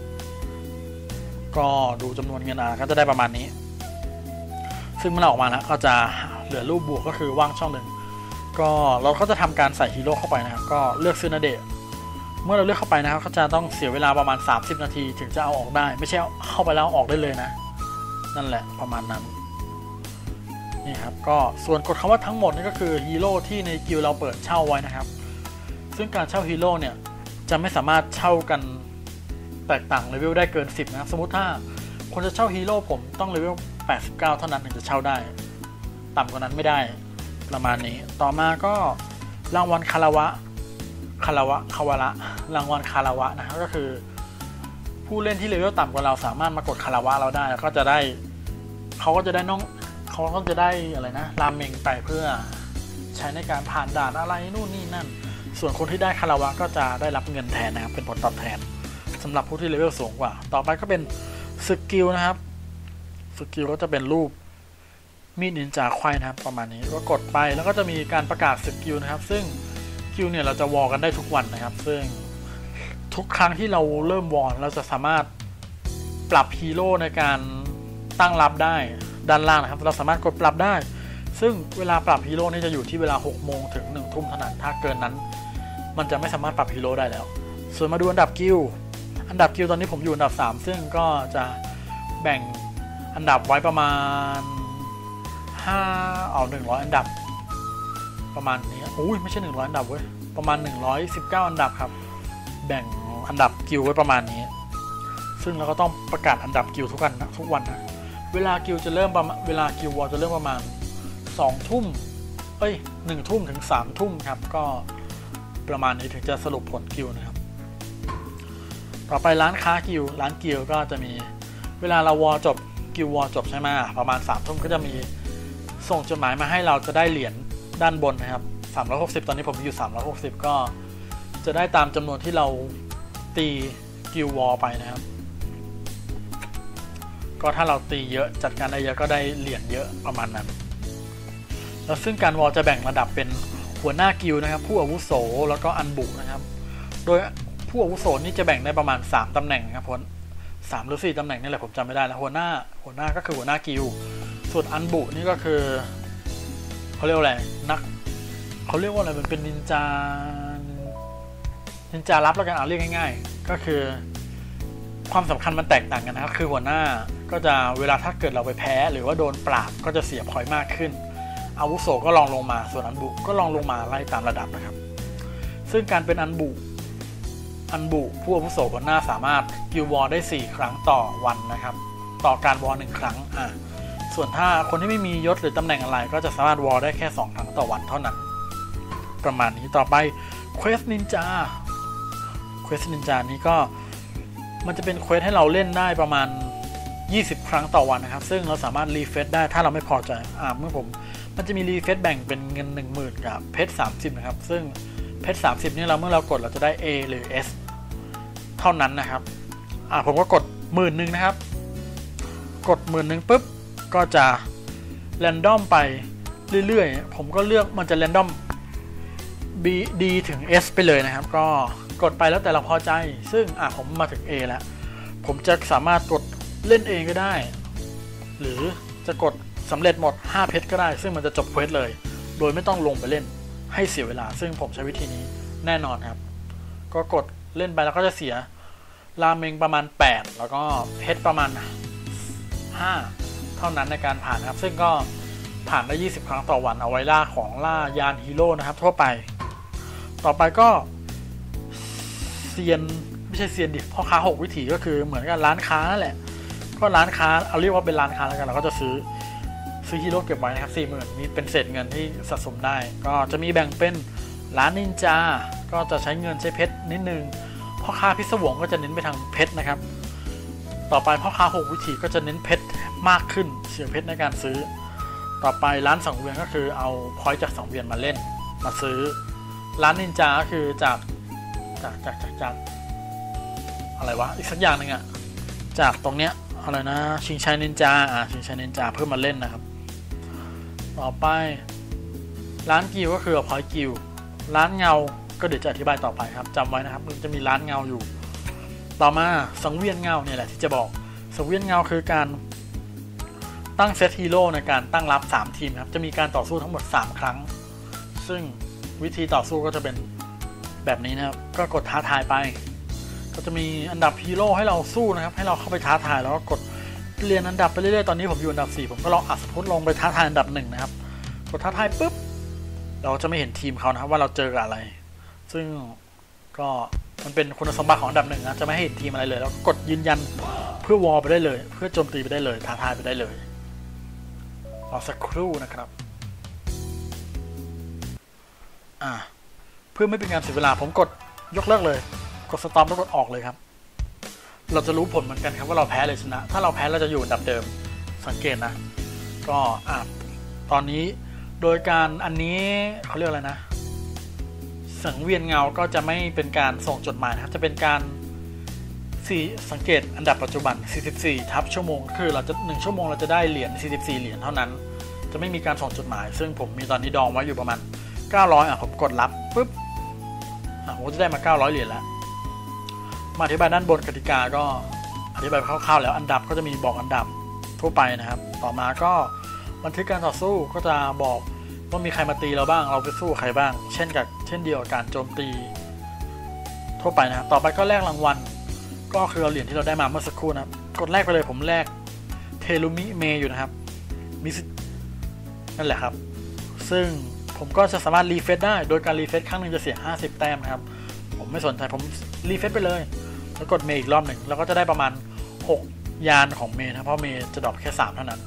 ก็ดูจำนวนเงินอ่ะก็จะได้ประมาณนี้ซึ่งเมื่อเราออกมาแล้วก็จะเหลือรูปบวกก็คือว่างช่องหนึ่งก็เราก็จะทำการใส่ฮีโร่เข้าไปนะครับก็เลือกซูนาเดะเมื่อเราเลือกเข้าไปนะครับก็จะต้องเสียเวลาประมาณสามสิบนาทีถึงจะเอาออกได้ไม่ใช่เข้าไปแล้วออกได้เลยนะนั่นแหละประมาณนั้นนี่ครับก็ส่วนกดคำว่าทั้งหมดนี่ก็คือฮีโร่ที่ในกิลเราเปิดเช่าไว้นะครับซึ่งการเช่าฮีโร่เนี่ยจะไม่สามารถเช่ากันแตกต่างเลเวลได้เกินสิบนะสมมุติถ้าคนจะเช่าฮีโร่ผมต้องเลเวลแปดสิบเก้าเท่านั้นถึงจะเช่าได้ต่ำกว่านั้นไม่ได้ประมาณนี้ต่อมาก็รางวัลคาราวะคาราวะคาวาระรางวัลคาราวะนะครับก็คือผู้เล่นที่เลเวลต่ำกว่าเราสามารถมากดคาราวะเราได้แล้วก็จะได้เขาก็จะได้น้องเขาก็จะได้อะไรนะรามเมงไปเพื่อใช้ในการผ่านด่านอะไรนู่นนี่นั่นส่วนคนที่ได้คาราวะก็จะได้รับเงินแทนนะครับเป็นผลตอบแทนสำหรับผู้ที่เลเวลสูงกว่าต่อไปก็เป็นสกิลนะครับสกิลก็จะเป็นรูปมีดนินจาควายนะครับประมาณนี้ก็กดไปแล้วก็จะมีการประกาศสกิลนะครับซึ่งกิลเนี่ยเราจะวอลกันได้ทุกวันนะครับซึ่งทุกครั้งที่เราเริ่มวอลเราจะสามารถปรับฮีโร่ในการตั้งรับได้ด้านล่างนะครับเราสามารถกดปรับได้ซึ่งเวลาปรับฮีโร่นี่จะอยู่ที่เวลาหกโมงถึงหนึ่งทุ่มเท่านั้นถ้าเกินนั้นมันจะไม่สามารถปรับฮีโร่ได้แล้วส่วนมาดูอันดับกิลอันดับกิลตอนนี้ผมอยู่อันดับสามซึ่งก็จะแบ่งอันดับไว้ประมาณห้าเอาหนึ่งร้อยอันดับประมาณนี้อุ้ยไม่ใช่หนึ่งร้อยอันดับเว้ยประมาณหนึ่งร้อยสิบเก้าอันดับครับแบ่งอันดับกิลไว้ประมาณนี้ซึ่งเราก็ต้องประกาศอันดับกิลทุกวันนะทุกวันนะเวลากิลจะเริ่มประมาณเวลากิลวอลจะเริ่มประมาณสองทุ่มเอ้ยหนึ่งทุ่มถึงสามทุ่มครับก็ประมาณนี้ถึงจะสรุปผลกิลนะครับต่อไปร้านค้ากิลร้านกิลก็จะมีเวลาเราวอลจบกิลวอลจบใช่ไหมประมาณสามทุ่มก็จะมีส่งจดหมายมาให้เราจะได้เหรียญด้านบนนะครับสามร้อยหกสิบตอนนี้ผมอยู่สามร้อยหกสิบก็จะได้ตามจำนวนที่เราตีกิลวอลไปนะครับก็ถ้าเราตีเยอะจัดการได้เยอะก็ได้เหรียญเยอะประมาณนั้นแล้วซึ่งการวอลจะแบ่งระดับเป็นหัวหน้ากิลด์นะครับผู้อาวุโสแล้วก็อันบุนะครับโดยผู้อาวุโสนี่จะแบ่งได้ประมาณสามตำแหน่งนะครับผลสามหรือสี่ตำแหน่งนี่แหละผมจำไม่ได้แล้วหัวหน้าหัวหน้าก็คือหัวหน้ากิลด์ส่วนอันบุนี่ก็คือเขาเรียกว่าอะไรนักเขาเรียกว่าอะไรมันเป็นนินจานินจาลับแล้วกันเอาเรียกง่ายๆก็คือความสำคัญมันแตกต่างกันนะครับคือหัวหน้าก็จะเวลาถ้าเกิดเราไปแพ้หรือว่าโดนปราบก็จะเสียพอยต์มากขึ้นอาวุโสก็ลองลงมาส่วนอันบุก็ลองลงมาไล่ตามระดับนะครับซึ่งการเป็นอันบุอันบุผู้อาวุโสหัวหน้าสามารถกิลด์วอร์ได้สี่ครั้งต่อวันนะครับต่อการวอร์หนึ่งครั้งอ่ะส่วนถ้าคนที่ไม่มียศหรือตำแหน่งอะไรก็จะสามารถวอร์ได้แค่สองครั้งต่อวันเท่านั้นประมาณนี้ต่อไปเควสนินจาเควสนินจานี้ก็มันจะเป็นเควสให้เราเล่นได้ประมาณยี่สิบครั้งต่อวันนะครับซึ่งเราสามารถรีเฟรชได้ถ้าเราไม่พอใจอ่าเมื่อผมมันจะมีรีเฟรชแบ่งเป็นเงิน หนึ่งหมื่น กับเพชรสามสิบนะครับซึ่งเพชรสามสิบนี่เราเมื่อเรากดเราจะได้ A หรือ S เท่านั้นนะครับอ่าผมก็กดหมื่นหนึ่งนะครับกดหมื่นหนึ่งปุ๊บก็จะแรนดอมไปเรื่อยๆผมก็เลือกมันจะแรนดอม B D ถึง S ไปเลยนะครับก็กดไปแล้วแต่เราพอใจซึ่งอ่ะผมมาถึง A แล้วผมจะสามารถกดเล่นเองก็ได้หรือจะกดสำเร็จหมดห้าเพชรก็ได้ซึ่งมันจะจบเควสเลยโดยไม่ต้องลงไปเล่นให้เสียเวลาซึ่งผมใช้วิธีนี้แน่นอนครับก็กดเล่นไปแล้วก็จะเสียราเมงประมาณแปดแล้วก็เพชรประมาณห้าเท่านั้นในการผ่านครับซึ่งก็ผ่านได้ยี่สิบครั้งต่อวันเอาไว้ล่าของล่ายานฮีโร่นะครับทั่วไปต่อไปก็เซียนไม่ใช่เซียนดิพ่อค้าหกวิถีก็คือเหมือนกับร้านค้านั่นแหละก็ร้านค้าเอาเรียกว่าเป็นร้านค้าแล้วกันเราก็จะซื้อซื้อฮีโร่เก็บไว้นะครับสี่หมื่นมีเป็นเศษเงินที่สะสมได้ก็จะมีแบ่งเป็นร้านนินจาก็จะใช้เงินใช้เพชรนิดนึงพ่อค้าพิศวงก็จะเน้นไปทางเพชรนะครับต่อไปพ่อค้าหกวิถีก็จะเน้นเพชรมากขึ้นเสียเพชรในการซื้อต่อไปร้านสังเวียนก็คือเอาพอยต์จากสังเวียนมาเล่นมาซื้อร้านนินจาก็คือจากจากจากจากจากอะไรวะอีกสักอย่างหนึ่งอะจากตรงเนี้ยอะไรนะชิงชัยนินจาอ่าชิงชัยนินจาเพื่อมาเล่นนะครับต่อไปร้านกิลก็คือพอยต์กิลร้านเงาก็เดี๋ยวจะอธิบายต่อไปครับจำไว้นะครับมันจะมีร้านเงาอยู่ต่อมาสังเวียนเงาเนี่ยแหละที่จะบอกสังเวียนเงาคือการตั้งเซตฮีโร่ในการตั้งรับสามทีมครับจะมีการต่อสู้ทั้งหมดสามครั้งซึ่งวิธีต่อสู้ก็จะเป็นแบบนี้นะครับก็กดท้าทายไปก็จะมีอันดับฮีโร่ให้เราสู้นะครับให้เราเข้าไปท้าทายแล้วก็กดเรียนอันดับไปเรื่อยๆตอนนี้ผมอยู่อันดับสี่ผมก็ลองอัดสมมติลงไปท้าทายอันดับหนึ่งนะครับกดท้าทายปุ๊บเราจะไม่เห็นทีมเขานะครับว่าเราเจอกับอะไรซึ่งก็มันเป็นคุณสมบัติของอันดับหนึ่งนะจะไม่ให้เห็นทีมอะไรเลยแล้วกดยืนยันเพื่อวอลไปได้เลยเพื่อโจมตีไปได้เลยท้าทายไปได้เลยรอสักครู่นะครับอ่าเพื่อไม่เป็นการเสียเวลาผมกดยกเลิกเลยกดสต็อปแล้วกดออกเลยครับเราจะรู้ผลเหมือนกันครับว่าเราแพ้เลยชนะถ้าเราแพ้เราจะอยู่อันดับเดิมสังเกตนะก็อ่าตอนนี้โดยการอันนี้เขาเรียกอะไรนะสังเวียนเงาก็จะไม่เป็นการส่งจดหมายนะครับจะเป็นการสี่สังเกตอันดับปัจจุบันสี่สิบสี่ทับชั่วโมงคือเราจะหนึ่งชั่วโมงเราจะได้เหรียญสี่สิบสี่เหรียญเท่านั้นจะไม่มีการส่งจดหมายซึ่งผมมีตอนนี้ดองไว้อยู่ประมาณเก้าร้อยอ่ะผมกดรับปุ๊บอ่ะผมจะได้มาเก้าร้อยเหรียญแล้วมาอธิบายด้านบนกติกาก็อธิบายคร่าวๆแล้วอันดับก็จะมีบอกอันดับทั่วไปนะครับต่อมาก็บันทึกการต่อสู้ก็จะบอกว่ามีใครมาตีเราบ้างเราไปสู้ใครบ้างเช่นกับเช่นเดียวกับการโจมตีทั่วไปนะครับต่อไปก็แลกรางวัลก็คือเหรียญที่เราได้มาเมื่อสักครู่นะครับกดแลกไปเลยผมแลกเทลุมิเมอยู่นะครับมิสนั่นแหละครับซึ่งผมก็จะสามารถรีเฟซได้โดยการรีเฟซครั้งหนึ่งจะเสียห้าสิบแต้มนะครับผมไม่สนใจผมรีเฟซไปเลยแล้วกดเมย์อีกรอบหนึ่งแล้วก็จะได้ประมาณหกยานของเมย์นะเพราะเมย์จะดรอปแค่สามเท่านั้น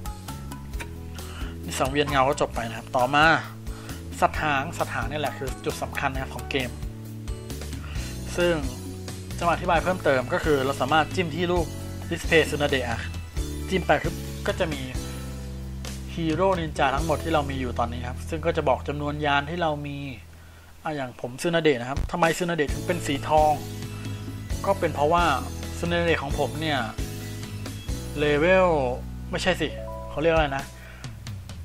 นี่สังเวียนเงาก็จบไปนะครับต่อมาสัตว์หางสัตว์หางนี่แหละคือจุดสำคัญนะครับของเกมซึ่งจะมาอธิบายเพิ่มเติมก็คือเราสามารถจิ้มที่รูป Display ซูนาเดะจิ้มไปคือก็จะมีฮีโร่นินจาทั้งหมดที่เรามีอยู่ตอนนี้ครับซึ่งก็จะบอกจำนวนยานที่เรามีอ่ะอย่างผมซูนาเดะนะครับทำไมซูนาเดะถึงเป็นสีทองก็เป็นเพราะว่าซูนาเดะของผมเนี่ยเลเวลไม่ใช่สิเขาเรียกอะไรนะ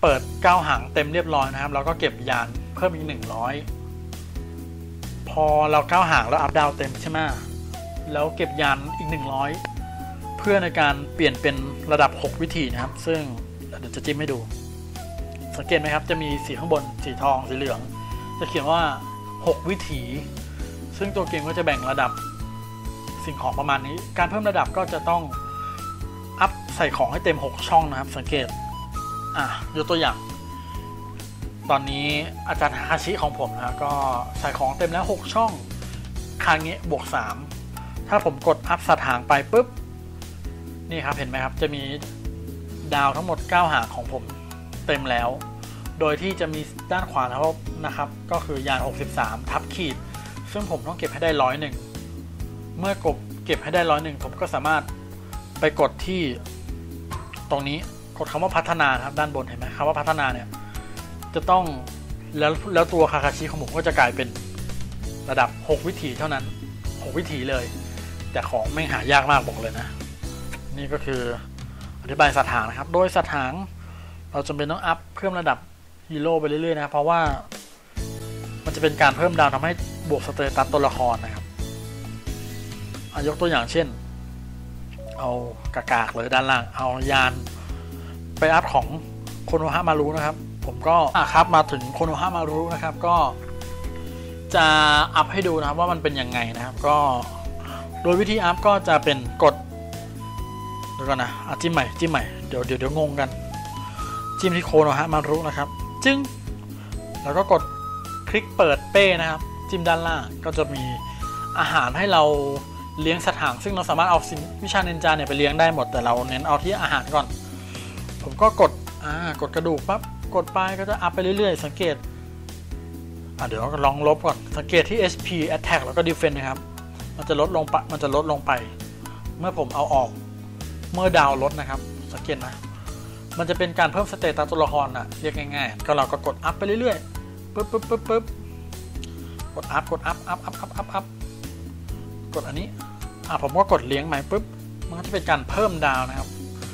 เปิดเก้าหางเต็มเรียบร้อยนะครับแล้วก็เก็บยานเพิ่มอีกหนึ่งร้อยพอเราเก้าหางแล้วอัพดาวเต็มใช่ไหมแล้วเก็บยานอีกหนึ่งร้อยเพื่อในการเปลี่ยนเป็นระดับหกวิธีนะครับซึ่งเดี๋ยวจะจิ้มให้ดูสังเกตไหมครับจะมีสีข้างบนสีทองสีเหลืองจะเขียนว่าหกวิถีซึ่งตัวเกมก็จะแบ่งระดับสิ่งของประมาณนี้การเพิ่มระดับก็จะต้องอัพใส่ของให้เต็มหกช่องนะครับสังเกตอ่ะยกตัวอย่างตอนนี้อาจารย์ฮาชิของผมนะก็ใส่ของเต็มแล้วหกช่องคางเงะบวกสามถ้าผมกดอัพสัตว์หางไปปุ๊บนี่ครับเห็นไหมครับจะมีดาวทั้งหมดเก้าหางของผมเต็มแล้วโดยที่จะมีด้านขวาแล้วนะครับก็คือยานหกสิบสามทับขีดซึ่งผมต้องเก็บให้ได้ร้อยหนึ่งเมื่อกบเก็บให้ได้ร้อยหนึ่งผมก็สามารถไปกดที่ตรงนี้กดคำว่าพัฒนาครับด้านบนเห็นไหมคำว่าพัฒนาเนี่ยจะต้องแล้วแล้วตัวคาคาชิของผมก็จะกลายเป็นระดับหกวิถีเท่านั้นหกวิถีเลยแต่ของไม่หายากมากบอกเลยนะนี่ก็คืออธิบายสัตว์หางนะครับโดยสัตว์หางเราจำเป็นต้องอัพเพิ่มระดับฮีโร่ไปเรื่อยๆนะเพราะว่ามันจะเป็นการเพิ่มดาวทำให้บวกสเตตัสตัวละครนะครับยกตัวอย่างเช่นเอากากากเลยด้านล่างเอายานไปอัพของโคโนฮะมารุนะครับผมก็อ่ะครับมาถึงโคโนฮะมารุนะครับก็จะอัพให้ดูนะครับว่ามันเป็นยังไงนะครับก็โดยวิธีอัพก็จะเป็นกดเดี๋ยวก่อนนะอ่ะจิ้มใหม่จิ้มใหม่เดี๋ยวเดี๋ยวเดี๋ยวงงกันจิ้มที่โคโนฮะมารุนะครับจึ้งแล้วก็กดคลิกเปิดเป้นะครับจิ้มด้านล่างก็จะมีอาหารให้เราเลี้ยงสัตว์หางซึ่งเราสามารถเอาวิชานินจาเนี่ยไปเลี้ยงได้หมดแต่เราเน้นเอาที่อาหารก่อนผมก็กดอ่ากดกระดูกปั๊บกดไปก็จะอัพไปเรื่อยๆสังเกตอ่ะเดี๋ยวเราลองลบก่อนสังเกตที่ เอช พี Attack แล้วก็ Defense นะครับมันจะลดลงไปมันจะลดลงไปเมื่อผมเอาออกเมื่อดาวลดนะครับสังเกตนะมันจะเป็นการเพิ่มสเตตัสตัวละครนะเรียกง่ายๆก็เราก็กดอัพไปเรื่อยๆปึ๊บปึ๊บปึ๊บปึ๊บกดอัพกดอัพอัพอัพอัพอัพอัพกดอันนี้อ่ะผมก็กดเลี้ยงใหม่ปุ๊บมันก็จะเป็นการเพิ่มดาวนะครับ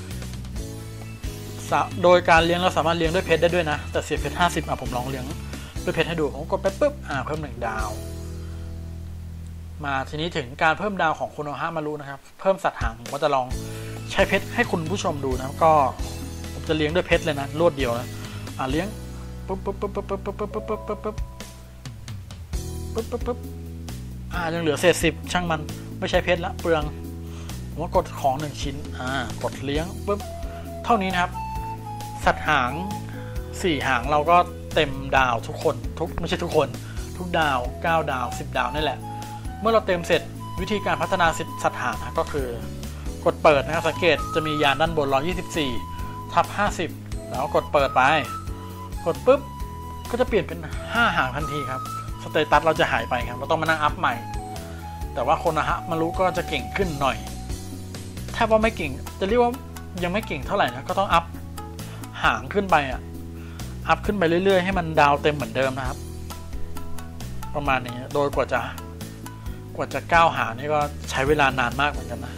โดยการเลี้ยงเราสามารถเลี้ยงด้วยเพชรได้ด้วยนะแต่เสียเพชรห้าสิบอ่ะผมลองเลี้ยงด้วยเพชรให้ดูผมกดไปปุ๊บอ่ะเพิ่มหนึ่งดาวมาทีนี้ถึงการเพิ่มดาวของโคโนฮะมารุนะครับเพิ่มสัตว์หางผมก็จะลองใช้เพชรให้คุณผู้ชมดูนะก็ผมจะเลี้ยงด้วยเพชรเลยนะรวดเดียวนะอ่ะเลี้ยงปุ๊บปุ๊บปุ๊บปุ๊บปุ๊บปุ๊บปุ๊บปุ๊บปุ๊บปุ๊บปุ๊บปุ๊บอ่ายังเหลือเศษสิบช่างมันไม่ใช่เพชรละเปลืองผมก็กดของหนึ่งชิ้นอ่ากดเลี้ยงปุ๊บเท่านี้นะครับสัตว์หางสี่หางเราก็เต็มดาวทุกคนทุกไม่ใช่ทุกคนทุกดาวเก้าดาวสิบดาวนี่แหละเมื่อเราเต็มเสร็จวิธีการพัฒนาสัตว์หางก็คือกดเปิดนะครับสังเกตจะมียานด้านบนหนึ่งร้อยยี่สิบสี่ทับห้าสิบแล้วกดเปิดไปกดปุ๊บก็จะเปลี่ยนเป็นห้าหางทันทีครับสเตตัสเราจะหายไปครับเราต้องมานั่งอัพใหม่แต่ว่าโคโนฮะมารุก็จะเก่งขึ้นหน่อยถ้าว่าไม่เก่งจะเรียกว่ายังไม่เก่งเท่าไหร่นะก็ต้องอัพหางขึ้นไปอ่ะอัพขึ้นไปเรื่อยๆให้มันดาวเต็มเหมือนเดิมนะครับประมาณนี้โดยกว่าจะกว่าจะก้าวหางนี่ก็ใช้เวลานานมากเหมือนกันนะ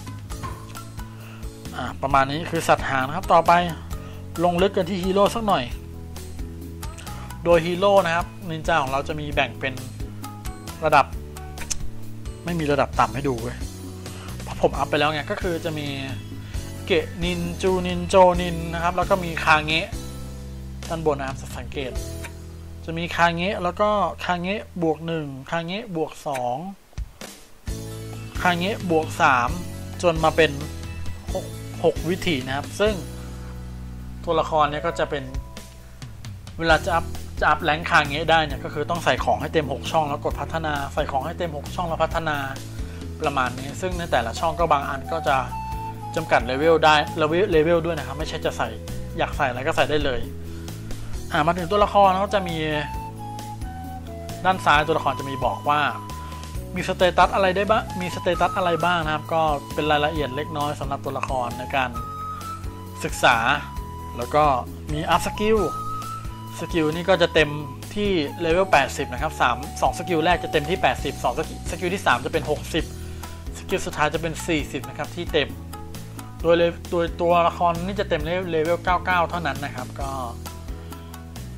อ่าประมาณนี้คือสัตว์หางนะครับต่อไปลงลึกกันที่ฮีโร่สักหน่อยโดยฮีโร่นะครับนินจาของเราจะมีแบ่งเป็นระดับไม่มีระดับต่ำให้ดูเลยเพราะผมอัพไปแล้วไงก็คือจะมีเกะนินจูนินโจนินนะครับแล้วก็มีคาเงะด้านบนนะครับสังเกตจะมีคาเงะแล้วก็คาเงะบวกหนึ่งคาเงะบวกสองคาเงะบวกสามจนมาเป็นหกวิถีนะครับซึ่งตัวละครเนี่ยก็จะเป็นเวลาจะอัพจะอัพแรงค์คาเงะได้เนี่ยก็คือต้องใส่ของให้เต็มหกช่องแล้วกดพัฒนาใส่ของให้เต็มหกช่องแล้วพัฒนาประมาณนี้ซึ่งในแต่ละช่องก็บางอันก็จะจำกัดเลเวลได้เลเวลเลเวลด้วยนะครับไม่ใช่จะใส่อยากใส่อะไรก็ใส่ได้เลยอ่ามาถึงตัวละครก็จะมีด้านซ้ายตัวละครจะมีบอกว่ามีสเตตัสอะไรได้บ้างมีสเตตัสอะไรบ้างนะครับก็เป็นรายละเอียดเล็กน้อยสำหรับตัวละครในการศึกษาแล้วก็มีอัพสกิลสกิลนี่ก็จะเต็มที่เลเวลแปดสิบนะครับสาม สองสกิลแรกจะเต็มที่แปดสิบ สองสกิลที่สามจะเป็นหกสิบสกิลสุดท้ายจะเป็นสี่สิบนะครับที่เต็มโดยโดยตัวละครนี่จะเต็มเลเวลเก้าสิบเก้าเท่านั้นนะครับก็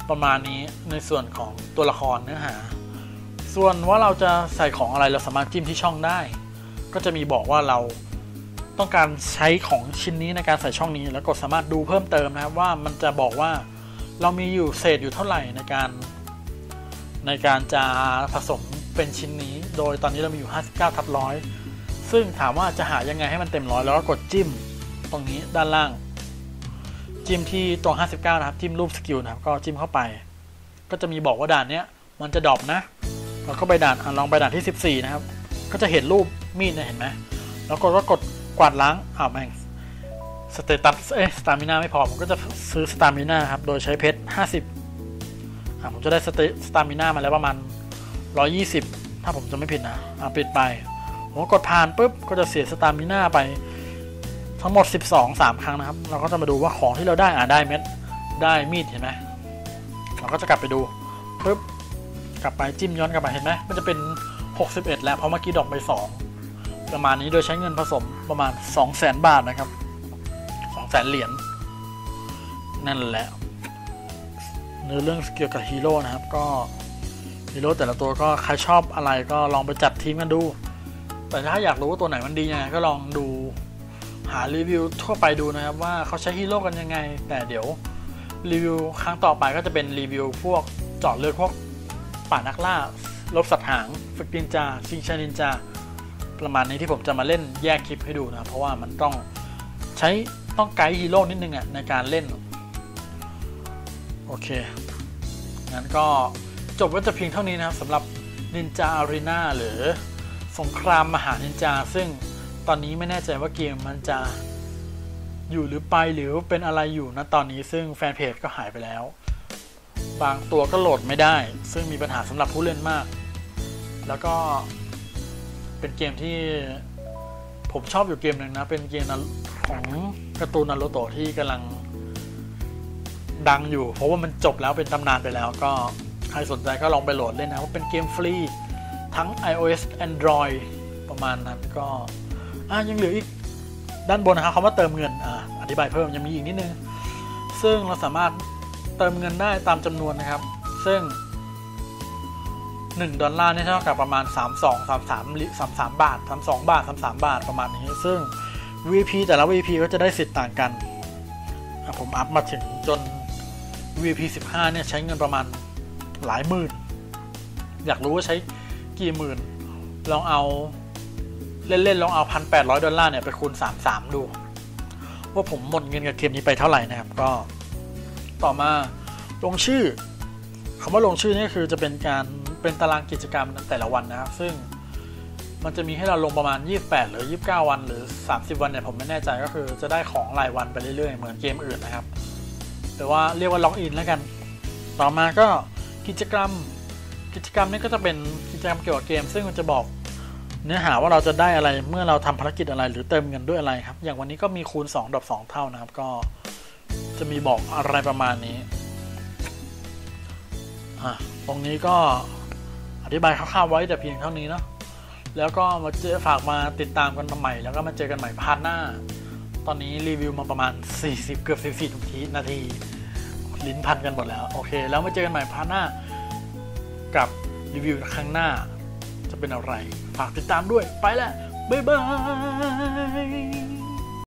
ประมาณนี้ในส่วนของตัวละครเนื้อหาส่วนว่าเราจะใส่ของอะไรเราสามารถจิ้มที่ช่องได้ก็จะมีบอกว่าเราต้องการใช้ของชิ้นนี้ในการใส่ช่องนี้แล้วกดสามารถดูเพิ่มเติมนะครับว่ามันจะบอกว่าเรามีอยู่เศษอยู่เท่าไหร่ในการในการจะผสมเป็นชิ้นนี้โดยตอนนี้เรามีอยู่ห้าสิบเก้าทับร้อยซึ่งถามว่าจะหายังไงให้มันเต็มร้อยแล้วก็กดจิ้มตรงนี้ด้านล่างจิ้มที่ตรงห้าสิบเก้านะครับจิ้มรูปสกิลนะครับก็จิ้มเข้าไปก็จะมีบอกว่าด่านเนี้ยมันจะดรอปนะเราก็ไปด่านลองไปด่านที่สิบสี่นะครับก็จะเห็นรูปมีดนะเห็นไหมแล้วก็กดกวาดล้างอ้าวแม่งสเตตัสเอ๊ะสตามิน่าไม่พอผมก็จะซื้อสตามิน่าครับโดยใช้เพชรห้าสิบอ่ะผมจะได้สเตสตามิน่ามาแล้วประมาณหนึ่งร้อยยี่สิบถ้าผมจะไม่ผิดนะอ่ะปิดไปผมกดผ่านปุ๊บก็จะเสียสตามิน่าไปทั้งหมดสิบสอง สามครั้งนะครับเราก็จะมาดูว่าของที่เราได้อ่ะได้เม็ดได้มีดเห็นไหมเราก็จะกลับไปดูปุ๊บกลับไปจิ้มย้อนกลับไปเห็นไหมมันจะเป็นหกสิบเอ็ดแล้วเพราะเมื่อกี้ดอกไปสองประมาณนี้โดยใช้เงินผสมประมาณ สองแสน บาทนะครับ สองแสน เหรียญนั่นแหละเนื้อเรื่องเกี่ยวกับฮีโร่นะครับก็ฮีโร่แต่ละตัวก็ใครชอบอะไรก็ลองไปจัดทีมกันดูแต่ถ้าอยากรู้ว่าตัวไหนมันดียังไงก็ลองดูหารีวิวทั่วไปดูนะครับว่าเขาใช้ฮีโร่กันยังไงแต่เดี๋ยวรีวิวครั้งต่อไปก็จะเป็นรีวิวพวกเจาะเลือดพวกป่านักล่าลบสัตว์หางฝึกนินจาชิงชานินจาประมาณนี้ที่ผมจะมาเล่นแยกคลิปให้ดูนะเพราะว่ามันต้องใช้ต้องไกด์ฮีโร่นิดนึงอ่ะในการเล่นโอเคงั้นก็จบไว้แต่เพียงเท่านี้นะครับสำหรับ Ninja Arena หรือสงครามมหานินจาซึ่งตอนนี้ไม่แน่ใจว่าเกมมันจะอยู่หรือไปหรือเป็นอะไรอยู่นะตอนนี้ซึ่งแฟนเพจก็หายไปแล้วบางตัวก็โหลดไม่ได้ซึ่งมีปัญหาสำหรับผู้เล่นมากแล้วก็เป็นเกมที่ผมชอบอยู่เกมหนึ่งนะเป็นเกมของการ์ตูนนารูโตะที่กำลังดังอยู่เพราะว่ามันจบแล้วเป็นตำนานไปแล้วก็ใครสนใจก็ลองไปโหลดเล่นนะว่าเป็นเกมฟรีทั้ง iOS Android ประมาณนั้นก็อ่ะยังเหลืออีกด้านบนนะครับคำว่าเติมเงินอ่ะอธิบายเพิ่มยังมีอีกนิดนึงซึ่งเราสามารถเติมเงินได้ตามจำนวนนะครับซึ่งหนึ่งดอลลาร์นี่เท่ากับประมาณสามสิบสอง สามสิบสาม สามสิบสามบาทสามสิบสองบาทสามสิบสามบาทประมาณนี้ซึ่ง วี ไอ พี แต่ละ วี ไอ พี ก็จะได้สิทธิ์ต่างกันผมอัพมาถึงจน วี ไอ พี สิบห้าเนี่ยใช้เงินประมาณหลายหมื่นอยากรู้ว่าใช้กี่หมื่นลองเอาเล่นๆลองเอา หนึ่งพันแปดร้อย ดอลลาร์เนี่ยไปคูณสามสิบสามดูว่าผมหมดเงินกับเกมนี้ไปเท่าไหร่นะครับก็ต่อมาลงชื่อคำว่าลงชื่อนี่คือจะเป็นการเป็นตารางกิจกรรมแต่ละวันนะครับซึ่งมันจะมีให้เราลงประมาณยี่สิบแปดหรือยี่สิบเก้าวันหรือสามสิบวันเนี่ยผมไม่แน่ใจก็คือจะได้ของรายวันไปเรื่อยๆเหมือนเกมอื่นนะครับแต่ว่าเรียกว่าล็อกอินแล้วกันต่อมาก็กิจกรรมกิจกรรมนี้ก็จะเป็นกิจกรรมเกี่ยวกับเกมซึ่งมันจะบอกเนื้อหาว่าเราจะได้อะไรเมื่อเราทำภารกิจอะไรหรือเติมเงินด้วยอะไรครับอย่างวันนี้ก็มีคูณสองดอกสองเท่านะครับก็จะมีบอกอะไรประมาณนี้อ่ะตรงนี้ก็อธิบายคร่าวๆไว้แต่เพียงเท่านี้เนาะแล้วก็มาเจอฝากมาติดตามกันใหม่แล้วก็มาเจอกันใหม่พาร์ทหน้าตอนนี้รีวิวมาประมาณสี่สิบเกือบสี่สิบนาทีลิ้นพันกันหมดแล้วโอเคแล้วมาเจอกันใหม่พาร์ทหน้ากับรีวิวครั้งหน้าจะเป็นอะไรฝากติดตามด้วยไปแล้วบ๊ายบาย